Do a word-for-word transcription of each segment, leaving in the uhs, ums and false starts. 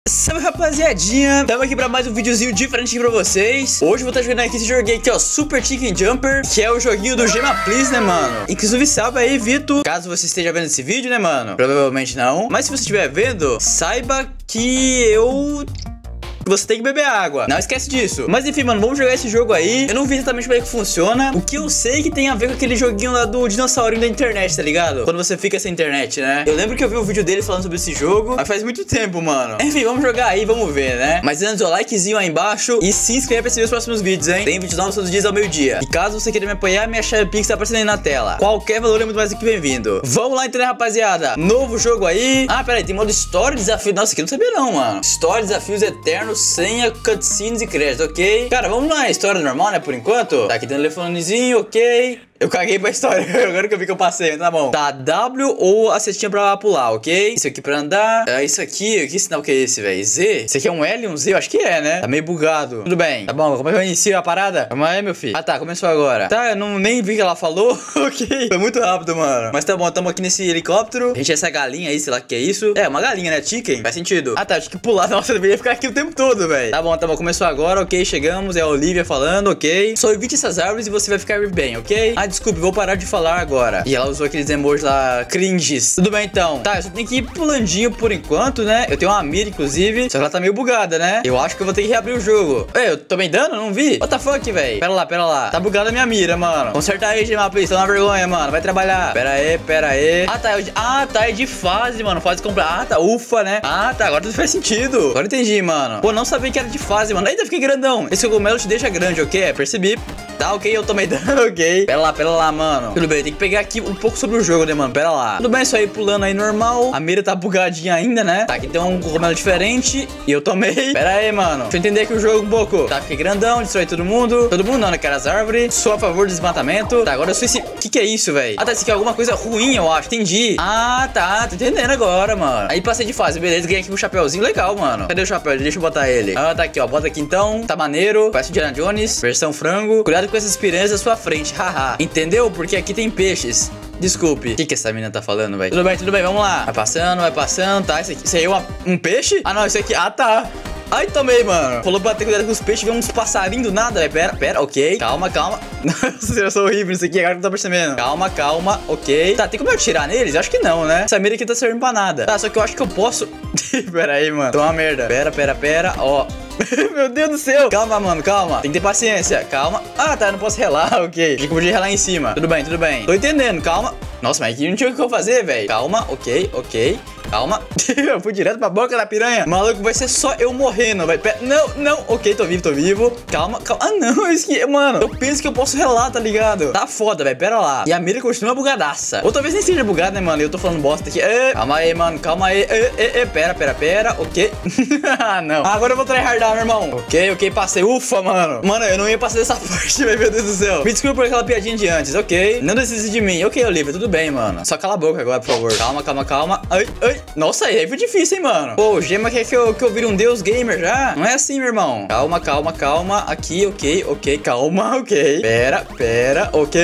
Salve, rapaziadinha, estamos aqui pra mais um videozinho diferente aqui pra vocês. Hoje eu vou estar jogando aqui esse joguinho aqui, ó, Super Chicken Jumper, que é o joguinho do Gema Please, né, mano? Inclusive, salve aí, Vitor, caso você esteja vendo esse vídeo, né, mano? Provavelmente não, mas se você estiver vendo, saiba que eu... você tem que beber água, não esquece disso. Mas enfim, mano, vamos jogar esse jogo aí. Eu não vi exatamente como é que funciona. O que eu sei que tem a ver com aquele joguinho lá do dinossaurinho da internet, tá ligado? Quando você fica sem internet, né? Eu lembro que eu vi um vídeo dele falando sobre esse jogo, mas faz muito tempo, mano. Enfim, vamos jogar aí, vamos ver, né? Mas antes, ó, likezinho aí embaixo e se inscreve pra receber os próximos vídeos, hein? Tem vídeos novos todos os dias ao meio-dia. E caso você queira me apoiar, minha chave Pix tá aparecendo aí na tela. Qualquer valor é muito mais do que bem-vindo. Vamos lá então, né, rapaziada? Novo jogo aí. Ah, peraí, tem modo Story, desafio. Nossa, aqui eu não sabia não, mano. Story, desafios eternos, senha, cutscenes e créditos, ok? Cara, vamos lá, história normal, né, por enquanto. Tá aqui tem um telefonezinho, ok? Eu caguei pra história, agora que eu vi que eu passei, tá bom. Tá, W ou a setinha pra pular, ok? Isso aqui pra andar. É isso aqui, que sinal que é esse, velho? Z? Isso aqui é um L, um Z? Eu acho que é, né? Tá meio bugado. Tudo bem. Tá bom, como é que eu inicio a parada? Calma aí, meu filho. Ah, tá, começou agora. Tá, eu não, nem vi que ela falou. Ok. Foi muito rápido, mano. Mas tá bom, tamo aqui nesse helicóptero. A gente é essa galinha aí, sei lá o que é isso. É, uma galinha, né? Chicken. Faz sentido. Ah, tá, acho que pular. Nossa, eu deveria ficar aqui o tempo todo, velho. Tá bom, tá bom, começou agora, ok? Chegamos, é a Olivia falando, ok? Só evite essas árvores e você vai ficar bem, ok? Ah, desculpe, vou parar de falar agora. E ela usou aqueles emojis lá, cringes. Tudo bem, então. Tá, eu só tenho que ir pulandinho por enquanto, né? Eu tenho uma mira, inclusive. Só que ela tá meio bugada, né? Eu acho que eu vou ter que reabrir o jogo. Ei, eu tô bem dando? Não vi? What the fuck, velho? Pera lá, pera lá. Tá bugada a minha mira, mano. Conserta aí, Gema Please. Tá uma vergonha, mano. Vai trabalhar. Pera aí, pera aí. Ah, tá. Ah, tá. É de fase, mano. Fase comprar. Ah, tá. Ufa, né? Ah, tá. Agora tudo faz sentido. Agora entendi, mano. Pô, não sabia que era de fase, mano. Eita, fiquei grandão. Esse cogumelo te deixa grande, ok? É, percebi. Tá, ok. Eu tomei dano, ok. Pera lá, pera lá, mano. Tudo bem. Tem que pegar aqui um pouco sobre o jogo, né, mano? Pera lá. Tudo bem, isso aí pulando aí normal. A mira tá bugadinha ainda, né? Tá, aqui tem um cogumelo diferente. E eu tomei. Pera aí, mano. Deixa eu entender aqui o jogo um pouco. Tá, fiquei grandão, destrói todo mundo. Todo mundo não, né, cara? As árvores. Sou a favor do desmatamento. Tá, agora eu sou esse... Que que é isso, velho? Ah, tá, isso aqui é alguma coisa ruim, eu acho. Entendi. Ah, tá. Tô entendendo agora, mano. Aí passei de fase, beleza. Ganhei aqui um chapéuzinho legal, mano. Cadê o chapéu? Deixa eu botar ele. Ah, tá aqui, ó. Bota aqui então. Tá maneiro. Parece o Indiana Jones. Versão frango. Cuidado com essas piranhas à sua frente. Haha. Entendeu? Porque aqui tem peixes. Desculpe. O que que essa menina tá falando, velho? Tudo bem, tudo bem, vamos lá. Vai passando, vai passando, tá? Isso aqui, isso aí é uma, um peixe? Ah, não, isso aqui... Ah, tá. Ai, tomei, mano. Falou pra ter cuidado com os peixes, vê uns passarinhos do nada, velho. Pera, pera, ok. Calma, calma. Nossa, eu sou horrível nisso aqui, agora não tô percebendo. Calma, calma, ok. Tá, tem como eu atirar neles? Eu acho que não, né? Essa mira aqui tá servindo pra nada. Tá, só que eu acho que eu posso... Pera aí, mano. Tô uma merda. Pera, pera, pera. Ó. Meu Deus do céu. Calma, mano, calma. Tem que ter paciência. Calma. Ah, tá, eu não posso relar, ok. Achei que eu podia relar em cima. Tudo bem, tudo bem. Tô entendendo, calma. Nossa, mas aqui não tinha o que eu fazer, velho. Calma, ok, ok. Calma. Eu fui direto pra boca da piranha. Maluco, vai ser só eu morrendo, vai. Não, não. Ok, tô vivo, tô vivo. Calma, calma. Ah, não. Isso que... Mano, eu penso que eu posso relar, tá ligado? Tá foda, velho. Pera lá. E a mira continua bugadaça. Ou talvez nem seja bugada, né, mano? Eu tô falando bosta aqui. É, calma aí, mano. Calma aí. É, é, é. Pera, pera, pera. Ok. Ah, não. Agora eu vou tryhardar, meu irmão. Ok, ok. Passei. Ufa, mano. Mano, eu não ia passar dessa parte, velho. Meu Deus do céu. Me desculpa por aquela piadinha de antes. Ok. Não desista de mim. Ok, Olivia. Tudo bem, mano. Só cala a boca agora, por favor. Calma, calma, calma. Ai, ai. Nossa, aí foi difícil, hein, mano. Pô, o Gema quer que eu, que eu vire um deus gamer já? Não é assim, meu irmão. Calma, calma, calma. Aqui, ok, ok. Calma, ok. Pera, pera, ok.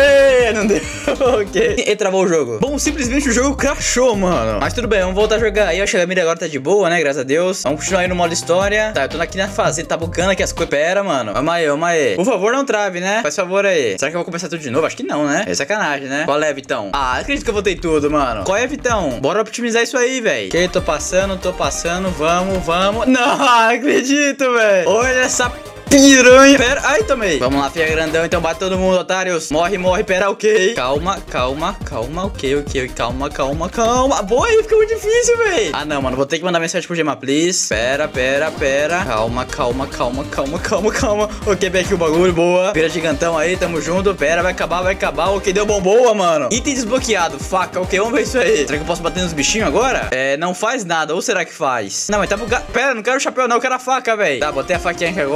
Não deu, ok. E travou o jogo. Bom, simplesmente o jogo crashou, mano. Mas tudo bem, vamos voltar a jogar. Aí eu acho que a mira agora tá de boa, né? Graças a Deus. Vamos continuar aí no modo história. Tá, eu tô aqui na fazenda. Tá bugando aqui as coisas. Pera, mano. Vamos aí, vamos aí. Por favor, não trave, né? Faz favor aí. Será que eu vou começar tudo de novo? Acho que não, né? É sacanagem, né? Qual é, Vitão? Ah, acredito que eu voltei tudo, mano. Qual é, Vitão? Bora otimizar isso aí, velho. Ok, tô passando, tô passando. Vamos, vamos. Não, acredito, velho. Olha essa piranha. Pera, ai, tomei. Vamos lá, filha grandão. Então bate todo mundo, otários. Morre, morre, pera, ok. Calma, calma, calma, ok, ok. Calma, calma, calma. Boa aí, fica muito difícil, velho. Ah, não, mano. Vou ter que mandar mensagem pro Gema Please. Pera, pera, pera. Calma, calma, calma, calma, calma, calma. Ok, pega aqui o bagulho, boa. Vira gigantão aí, tamo junto. Pera, vai acabar, vai acabar. Ok, deu bom, boa, mano. Item desbloqueado, faca, ok, vamos ver isso aí. Será que eu posso bater nos bichinhos agora? É, não faz nada, ou será que faz? Não, mas tá bugado. Pera, não quero o chapéu não, eu quero a faca, velho. Tá, botei a faquinha aqui agora. Só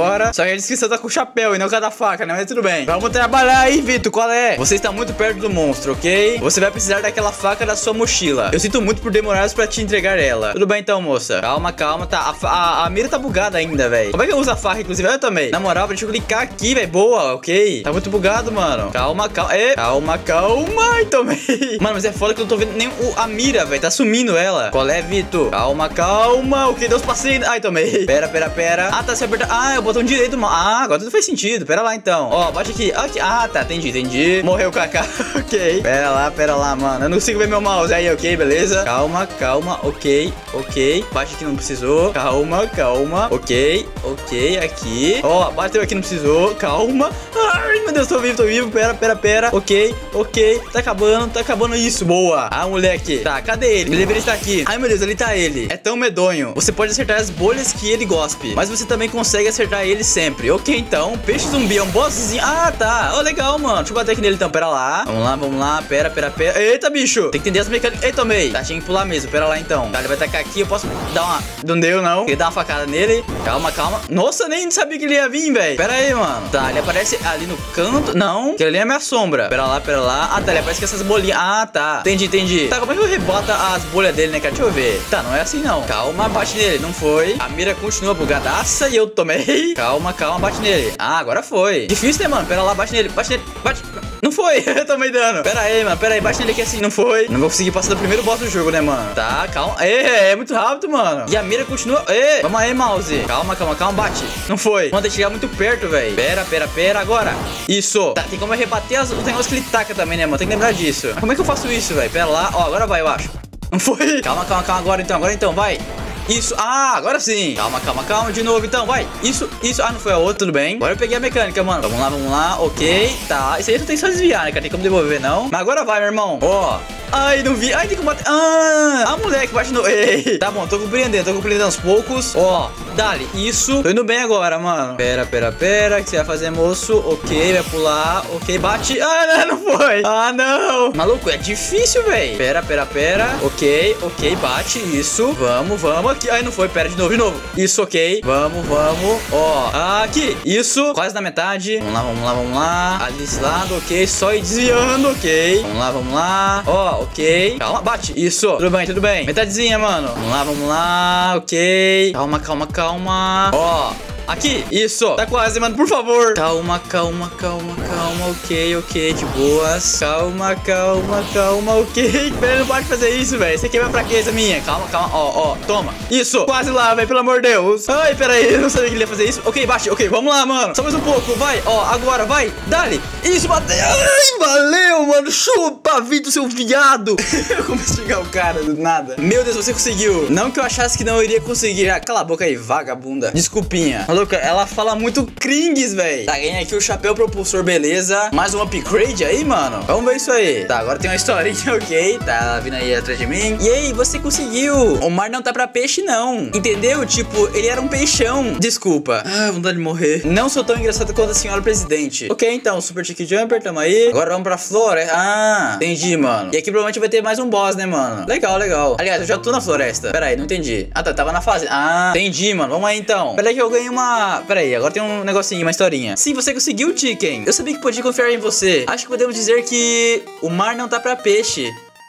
Só que a descrição tá com o chapéu e não com a da faca, né? Mas tudo bem. Vamos trabalhar aí, Vitor. Qual é? Você está muito perto do monstro, ok? Você vai precisar daquela faca da sua mochila. Eu sinto muito por demorar pra te entregar ela. Tudo bem então, moça. Calma, calma. Tá. A, a, a mira tá bugada ainda, velho. Como é que eu uso a faca, inclusive? Eu também. Na moral, deixa eu clicar aqui, velho. Boa, ok. Tá muito bugado, mano. Calma, calma. E... Calma, calma. Ai, tomei. Mano, mas é foda que eu não tô vendo nem o, a mira, velho. Tá sumindo ela. Qual é, Vitor? Calma, calma. Ok, Deus passei. Ai, tomei. Pera, pera, pera. Ah, tá se apertando. Ah, é o botão direito. Ah, agora tudo faz sentido. Pera lá, então. Ó, bate aqui. aqui. Ah, tá. Entendi, entendi. Morreu o Kaká. Ok. Pera lá, pera lá, mano. Eu não consigo ver meu mouse. Aí, ok, beleza. Calma, calma. Ok, ok. Bate aqui, não precisou. Calma, calma. Ok, ok. Aqui. Ó, bateu aqui, não precisou. Calma. Ai, meu Deus, tô vivo, tô vivo. Pera, pera, pera. Ok, ok. Tá acabando, tá acabando isso. Boa. Ah, moleque. Tá, cadê ele? Ele deveria estar aqui. Ai, meu Deus, ali tá ele. É tão medonho. Você pode acertar as bolhas que ele gospe, mas você também consegue acertar ele sempre. Ok, então. Peixe zumbi é um bosszinho. Ah, tá. Ó, oh, legal, mano. Deixa eu bater aqui nele então. Pera lá. Vamos lá, vamos lá. Pera, pera, pera. Eita, bicho. Tem que entender as mecânicas. Ei, tomei. Tá, tinha que pular mesmo. Pera lá então. Tá, ele vai tacar aqui. Eu posso dar uma. Não deu, não. Ele dá uma facada nele. Calma, calma. Nossa, nem sabia que ele ia vir, velho. Pera aí, mano. Tá, ele aparece ali no canto. Não. Aquele ali é minha sombra. Pera lá, pera lá. Ah, tá. Ele aparece com essas bolinhas. Ah, tá. Entendi, entendi. Tá, como é que eu rebota as bolhas dele, né, cara? Deixa eu ver. Tá, não é assim, não. Calma, bate nele. Não foi. A mira continua bugadaça e eu tomei. Calma, calma, bate nele. Ah, agora foi. Difícil, né, mano? Pera lá, bate nele. Bate nele. Bate. Não foi, eu tomei dano. Pera aí, mano, pera aí, bate nele aqui assim, não foi. Não vou conseguir passar do primeiro boss do jogo, né, mano? Tá, calma. É, é muito rápido, mano. E a mira continua. Ê, vamos aí, mouse. Calma, calma, calma, bate. Não foi. Mano, tem que chegar muito perto, velho. Pera, pera, pera, agora. Isso. Tá, tem como eu rebater as, os negócios que ele taca também, né, mano? Tem que lembrar disso. Como é que eu faço isso, velho? Pera lá. Ó, agora vai, eu acho. Não foi. Calma, calma, calma, agora então, agora então, vai. Isso, ah, agora sim. Calma, calma, calma, de novo então, vai. Isso, isso, ah, não foi a outra, tudo bem. Agora eu peguei a mecânica, mano. Vamos lá, vamos lá, ok. Tá, isso aí não tem só desviar, né, cara? Tem como devolver, não. Mas agora vai, meu irmão. Ó, ai, não vi, ai, tem como bater. Ah, ah, moleque, bate no... Ei, tá bom, tô compreendendo, tô compreendendo aos poucos. Ó, dali, isso. Tô indo bem agora, mano. Pera, pera, pera, o que você vai fazer, moço? Ok, vai pular, ok, bate. Ah, não, não foi. Ah, não. Maluco, é difícil, velho. Pera, pera, pera. Ok, ok, bate, isso. Vamos, vamos. Aqui. Ai, não foi, pera, de novo, de novo. Isso, ok. Vamos, vamos. Ó, aqui. Isso, quase na metade. Vamos lá, vamos lá, vamos lá. Ali desse lado, ok. Só ir desviando, ok. Vamos lá, vamos lá. Ó, ok. Calma, bate. Isso. Tudo bem, tudo bem. Metadezinha, mano. Vamos lá, vamos lá. Ok. Calma, calma, calma. Ó. Aqui, isso, tá quase, mano, por favor. Calma, calma, calma, calma. Ok, ok, de boas. Calma, calma, calma, ok. Pera, não pode fazer isso, velho. Isso aqui é uma fraqueza minha. Calma, calma, ó, ó, toma. Isso, quase lá, velho, pelo amor de Deus. Ai, pera aí, eu não sabia que ele ia fazer isso. Ok, bate, ok, vamos lá, mano. Só mais um pouco, vai, ó, agora, vai. Dale, isso, bateu. Ai, valeu, mano, chupa, Vitor, seu viado. Eu comecei a chegar o cara do nada. Meu Deus, você conseguiu. Não que eu achasse que não iria conseguir. Ah, cala a boca aí, vagabunda. Desculpinha. Maluca, ela fala muito cringes, velho. Tá, ganhei aqui o chapéu propulsor, beleza. Mais um upgrade aí, mano. Vamos ver isso aí. Tá, agora tem uma historinha, ok. Tá, ela vindo aí atrás de mim. E aí, você conseguiu. O mar não tá pra peixe, não. Entendeu? Tipo, ele era um peixão. Desculpa. Ah, vontade de morrer. Não sou tão engraçado quanto a senhora presidente. Ok, então, Super Tiki Jumper, tamo aí. Agora vamos pra floresta. Ah, entendi, mano. E aqui provavelmente vai ter mais um boss, né, mano? Legal, legal. Aliás, eu já tô na floresta. Pera aí, não entendi. Ah, tá, tava na fase. Ah, entendi, mano. Vamos aí, então. Pera aí que eu ganhei uma... Pera aí, agora tem um negocinho, uma historinha. Sim, você conseguiu, Chicken. Eu sabia que podia confiar em você. Acho que podemos dizer que o mar não tá pra peixe.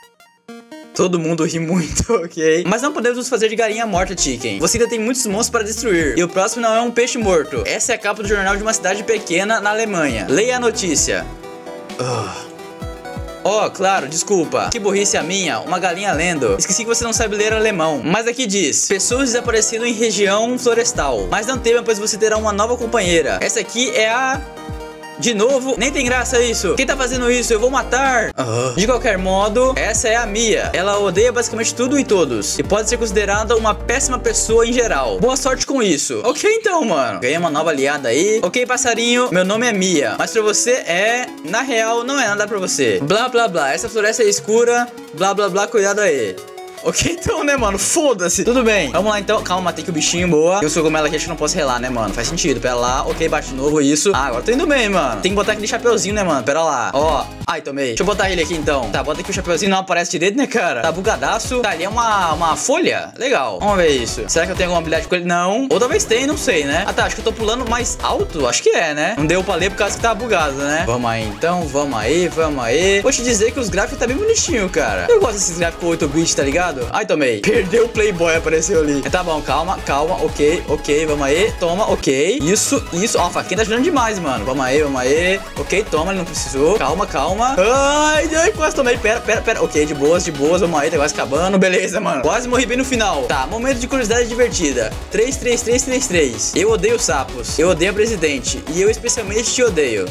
Todo mundo ri muito, ok? Mas não podemos nos fazer de galinha morta, Chicken. Você ainda tem muitos monstros para destruir. E o próximo não é um peixe morto. Essa é a capa do jornal de uma cidade pequena na Alemanha. Leia a notícia. Ugh. Oh, claro, desculpa. Que burrice a minha, uma galinha lendo. Esqueci que você não sabe ler alemão. Mas aqui diz: pessoas desaparecendo em região florestal. Mas não tema, pois você terá uma nova companheira. Essa aqui é a... De novo, nem tem graça isso. Quem tá fazendo isso? Eu vou matar. uh. De qualquer modo, essa é a Mia. Ela odeia basicamente tudo e todos. E pode ser considerada uma péssima pessoa em geral. Boa sorte com isso. Ok, então, mano. Ganhei uma nova aliada aí. Ok, passarinho, meu nome é Mia. Mas pra você é... Na real, não é nada pra você. Blá, blá, blá. Essa floresta é escura. Blá, blá, blá, cuidado aí. Ok, então, né, mano? Foda-se. Tudo bem. Vamos lá, então. Calma, matei que o bichinho, boa. E o cogumelo aqui, acho que não posso relar, né, mano? Faz sentido. Pera lá. Ok, bate de novo, isso. Ah, agora tô indo bem, mano. Tem que botar aquele chapeuzinho, né, mano? Pera lá. Ó. Ai, tomei. Deixa eu botar ele aqui, então. Tá, bota aqui o chapeuzinho. Não aparece direito, né, cara? Tá bugadaço. Tá, ali é uma, uma folha. Legal. Vamos ver isso. Será que eu tenho alguma habilidade com ele? Não. Ou talvez tenha, não sei, né? Ah, tá. Acho que eu tô pulando mais alto. Acho que é, né? Não deu pra ler por causa que tá bugado, né? Vamos aí, então. Vamos aí, vamos aí. Vou te dizer que os gráficos tá bem bonitinho, cara. Eu gosto desses gráficos oito bits, tá ligado? Ai, tomei. Perdeu o Playboy, apareceu ali. Tá bom, calma, calma. Ok, ok, vamos aí. Toma, ok. Isso, isso. Ó, a faquinha tá ajudando demais, mano. Vamos aí, vamos aí. Ok, toma, ele não precisou. Calma, calma. Ai, ai, quase tomei. Pera, pera, pera. Ok, de boas, de boas. Vamos aí, tá quase acabando. Beleza, mano. Quase morri bem no final. Tá, momento de curiosidade divertida. três, três, três, três, três. Eu odeio sapos. Eu odeio a presidente. E eu especialmente te odeio.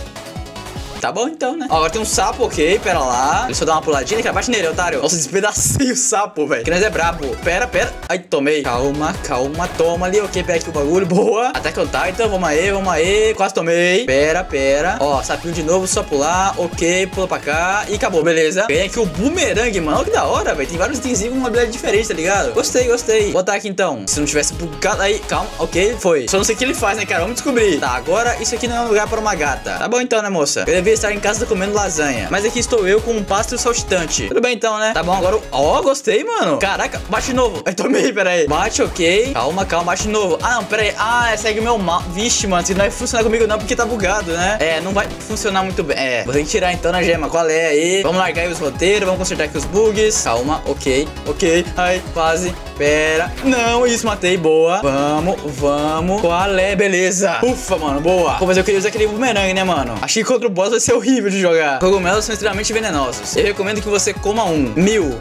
Tá bom então, né? Ó, agora tem um sapo, ok, pera lá. Deixa eu dar uma puladinha, que abate nele, otário. Nossa, despedacei o sapo, velho. Que nós é brabo. Pera, pera. Ai, tomei. Calma, calma, toma ali, ok, pega aqui o bagulho, boa. Até on Titan, vamos aí, vamos aí. Quase tomei. Pera, pera. Ó, sapinho de novo, só pular, ok, pula pra cá. E acabou, beleza. Vem aqui o boomerang, mano. Olha que da hora, velho. Tem vários itens com uma habilidade diferente, tá ligado? Gostei, gostei. Vou botar aqui então. Se não tivesse bugado aí, calma, ok, foi. Só não sei o que ele faz, né, cara? Vamos descobrir. Tá, agora isso aqui não é um lugar para uma gata. Tá bom então, né, moça? Eu devia estar em casa comendo lasanha, mas aqui estou eu com um pássaro saltitante. Tudo bem então, né? Tá bom, agora... Ó, oh, gostei, mano. Caraca, bate de novo. Ai, tomei, pera aí. Bate, ok. Calma, calma, bate de novo. Ah, não, pera aí. Ah, segue o meu mal. Vixe, mano, se não vai funcionar comigo não, porque tá bugado, né? É, não vai funcionar muito bem. É, vou ter que tirar então na gema. Qual é aí? Vamos largar aí os roteiros, vamos consertar aqui os bugs. Calma, ok, ok. Ai, quase. Pera. Não, isso, matei. Boa. Vamos, vamos. Qual é? Beleza. Ufa, mano, boa. Pô, mas eu queria usar aquele bumerangue, né, mano? Achei que contra o boss vai ser horrível de jogar. Cogumelos são extremamente venenosos. Eu recomendo que você coma um. Mil.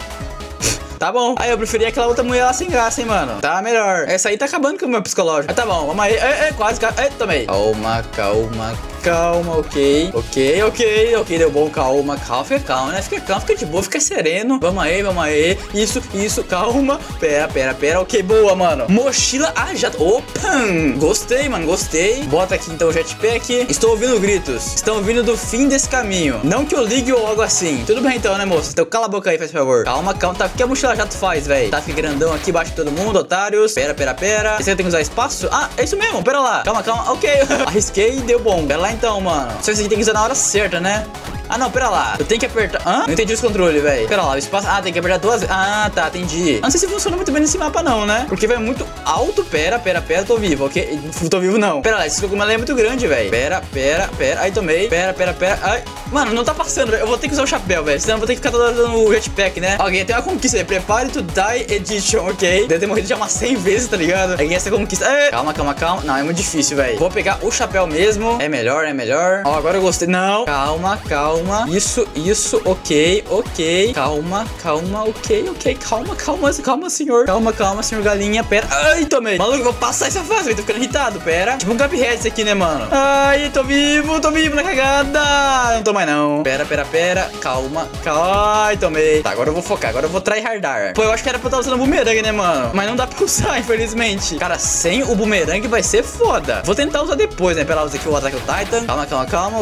Tá bom. Aí eu preferia aquela outra mulher lá sem graça, hein, mano. Tá melhor. Essa aí tá acabando com o meu psicológico. Mas tá bom, vamos aí. É, é, quase, quase. É, tomei. Calma, calma, calma, ok. Ok, ok, ok, deu bom. Calma, calma, fica calma, né? Fica calma, fica de boa, fica sereno. Vamos aí, vamos aí. Isso, isso, calma. Pera, pera, pera. Ok, boa, mano. Mochila. Ah, já. Opa! Gostei, mano, gostei. Bota aqui então o jetpack. Estou ouvindo gritos. Estão vindo do fim desse caminho. Não que eu ligue ou algo assim. Tudo bem então, né, moça? Então cala a boca aí, faz favor. Calma, calma. Tá, o que a mochila jato faz, velho? Tá, fica grandão aqui, bate todo mundo, otários. Pera, pera, pera. Esse aqui tem que usar espaço? Ah, é isso mesmo. Pera lá. Calma, calma. Ok. Arrisquei e deu bom. Pera lá então, mano. Só que esse aqui tem que usar na hora certa, né? Ah, não, pera lá. Eu tenho que apertar. Hã? Não entendi os controles, velho. Pera lá, o espaço. Ah, tem que apertar duas vezes. Ah, tá, entendi. Não sei se funciona muito bem nesse mapa, não, né? Porque vai muito alto. Pera, pera, pera. Tô vivo, ok? Não tô vivo, não. Pera lá, esse cogumelo é muito grande, velho. Pera, pera, pera. Aí tomei. Pera, pera, pera. Ai. Mano, não tá passando, velho. Eu vou ter que usar o chapéu, velho. Senão eu vou ter que ficar toda hora dando o jetpack, né? Alguém tem uma conquista aí. Prepare to die edition, ok? Deve ter morrido já umas cem vezes, tá ligado? Aí essa conquista. Ai. Calma, calma, calma. Não, é muito difícil, velho. Vou pegar o chapéu mesmo. É melhor, é melhor. Ó, agora eu gostei. Não. Calma, calma. Isso, isso. Ok, ok. Calma, calma. Ok, ok. Calma, calma, calma, senhor. Calma, calma, senhor galinha. Pera. Ai, tomei. Maluco, eu vou passar essa fase, velho. Tô ficando irritado. Pera. Tipo um Cuphead isso aqui, né, mano? Ai, tô vivo, tô vivo na cagada. Não tô mais, não. Pera, pera, pera. Calma, calma. Ai, tomei. Tá, agora eu vou focar. Agora eu vou tryhardar. Pô, eu acho que era pra eu estar usando o boomerang, né, mano? Mas não dá pra usar, infelizmente. Cara, sem o boomerang vai ser foda. Vou tentar usar depois, né? Pera lá, usar aqui o Attack on Titan. Calma, calma, calma.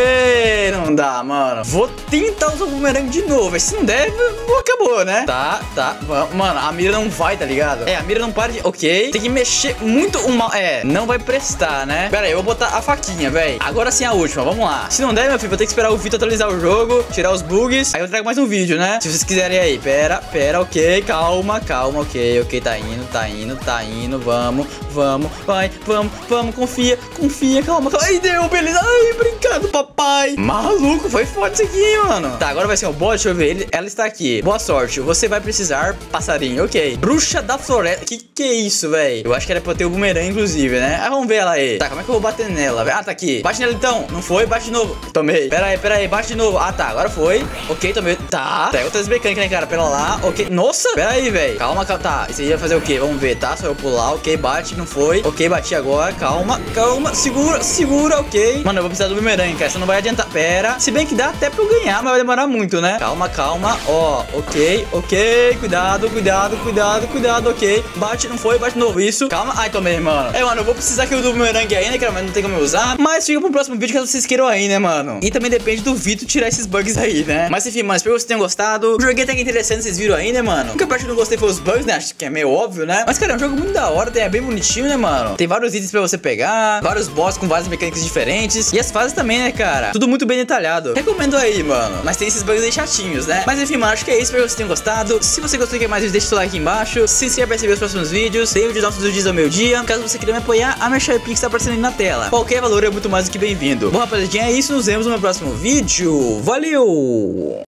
Ok. Não dá, mano. Vou tentar usar o boomerang de novo. Se não der, acabou, né? Tá, tá. Mano, a mira não vai, tá ligado? É, a mira não para de... Ok. Tem que mexer muito o mal... É, não vai prestar, né? Pera aí, eu vou botar a faquinha, velho. Agora sim a última, vamos lá. Se não der, meu filho, vou ter que esperar o Vitor atualizar o jogo, tirar os bugs. Aí eu trago mais um vídeo, né? Se vocês quiserem aí. Pera, pera, ok. Calma, calma, ok, ok. Tá indo, tá indo, tá indo. Vamos, vamos, vai, vamos, vamos. Confia, confia, calma, calma. Ai, deu, beleza. Ai, brincando, papai. Maluco, foi foda isso aqui, mano. Tá, agora vai ser o bot, deixa eu ver. Ele, ela está aqui. Boa sorte. Você vai precisar, passarinho, ok. Bruxa da floresta. Que que é isso, velho? Eu acho que era pra eu ter o boomerang, inclusive, né? Ah, vamos ver ela aí. Tá, como é que eu vou bater nela, velho? Ah, tá aqui. Bate nela então. Não foi? Bate de novo. Tomei. Pera aí, pera aí. Bate de novo. Ah, tá. Agora foi. Ok, tomei. Tá. Tá, outras mecânicas, né, cara? Pera lá. Ok. Nossa. Pera aí, velho. Calma, calma. Tá. Isso aí vai fazer o quê? Vamos ver, tá? Só eu pular. Ok, bate. Não foi. Ok, bati agora. Calma, calma. Segura, segura. Ok. Mano, eu vou precisar do boomerang, cara. Você não vai adiantar. Pera. Se bem bem que dá até pra eu ganhar, mas vai demorar muito, né? Calma, calma. Ó, ok, ok. Cuidado, cuidado, cuidado, cuidado, ok. Bate, não foi, bate de novo. Isso. Calma. Ai, tomei, mano. É, mano, eu vou precisar aqui do bumerangue aí, né, cara? Mas não tem como eu usar. Mas fica pro próximo vídeo caso vocês queiram aí, né, mano? E também depende do Vito tirar esses bugs aí, né? Mas enfim, mano, espero que vocês tenham gostado. O joguinho até que interessante, vocês viram aí, né, mano? A única parte que eu não gostei foi os bugs, né? Acho que é meio óbvio, né? Mas, cara, é um jogo muito da hora, é bem bonitinho, né, mano? Tem vários itens pra você pegar, vários boss com várias mecânicas diferentes. E as fases também, né, cara? Tudo muito bem detalhado. Recomendo aí, mano. Mas tem esses bugs aí chatinhos, né? Mas enfim, mano, acho que é isso. Espero que vocês tenham gostado. Se você gostou de mais vídeos, deixa o seu like aqui embaixo. Se inscreva pra receber os próximos vídeos. Tem vídeo nossos dos dias ao meio dia. Caso você queira me apoiar, a minha chave Pix tá aparecendo aí na tela. Qualquer valor é muito mais do que bem-vindo. Bom, rapaziadinha, é isso. Nos vemos no meu próximo vídeo. Valeu!